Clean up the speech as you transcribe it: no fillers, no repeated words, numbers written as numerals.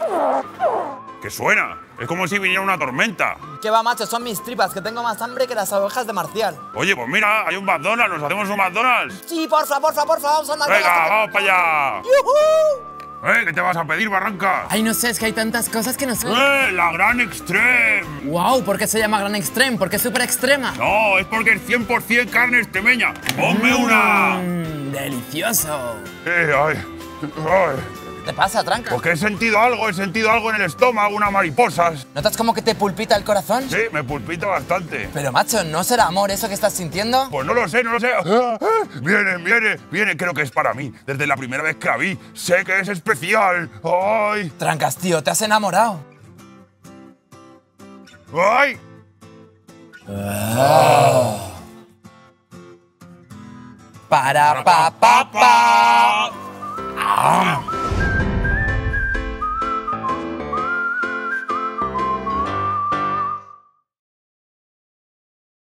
¿Qué suena? Es como si viniera una tormenta. ¿Qué va, macho? Son mis tripas, que tengo más hambre que las ovejas de Marcial. Oye, pues mira, hay un McDonald's, ¿nos hacemos un McDonald's? Sí, porfa, vamos al McDonald's. Venga, vamos para allá. ¡Yujú! ¿Qué te vas a pedir, Barranca? Ay, no sé, es que hay tantas cosas que no sé. La Gran Extreme. Wow, ¿por qué se llama Gran Extreme? ¿Por qué es súper extrema? No, es porque es 100% carne extremeña. ¡Ponme una! Delicioso. Ay. ¿Qué te pasa, tranca? Porque he sentido algo en el estómago, unas mariposas. ¿Notas como que te pulpita el corazón? Sí, me pulpita bastante. Pero, macho, ¿no será amor eso que estás sintiendo? Pues no lo sé. Viene, creo que es para mí. Desde la primera vez que la vi, sé que es especial. ¡Ay! Trancas, tío, te has enamorado. ¡Ay! Para pa pa pa. ¡Ah!